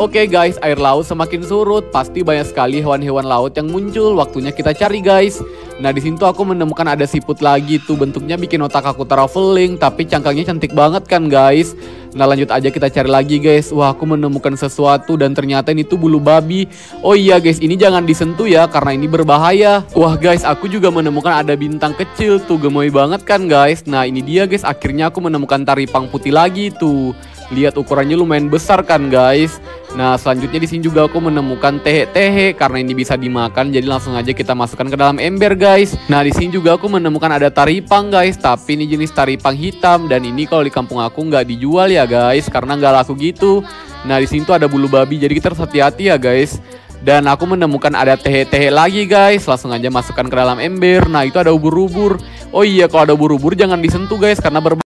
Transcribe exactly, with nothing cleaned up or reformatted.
Oke guys, air laut semakin surut, pasti banyak sekali hewan-hewan laut yang muncul. Waktunya kita cari guys. Nah di sini tuh aku menemukan ada siput lagi tuh, bentuknya bikin otak aku traveling, tapi cangkangnya cantik banget kan guys. Nah lanjut aja kita cari lagi guys. Wah aku menemukan sesuatu dan ternyata ini tuh bulu babi. Oh iya guys, ini jangan disentuh ya karena ini berbahaya. Wah guys, aku juga menemukan ada bintang kecil tuh, gemoy banget kan guys. Nah ini dia guys, akhirnya aku menemukan taripang putih lagi tuh. Lihat ukurannya lumayan besar kan guys. Nah selanjutnya di sini juga aku menemukan tehe-tehe karena ini bisa dimakan, jadi langsung aja kita masukkan ke dalam ember guys. Nah di sini juga aku menemukan ada taripang guys, tapi ini jenis taripang hitam dan ini kalau di kampung aku nggak dijual ya guys karena nggak laku gitu. Nah di sini tuh ada bulu babi, jadi kita harus hati-hati ya guys. Dan aku menemukan ada tehe-tehe lagi guys, langsung aja masukkan ke dalam ember. Nah itu ada ubur-ubur. Oh iya kalau ada ubur-ubur jangan disentuh guys karena berbahaya.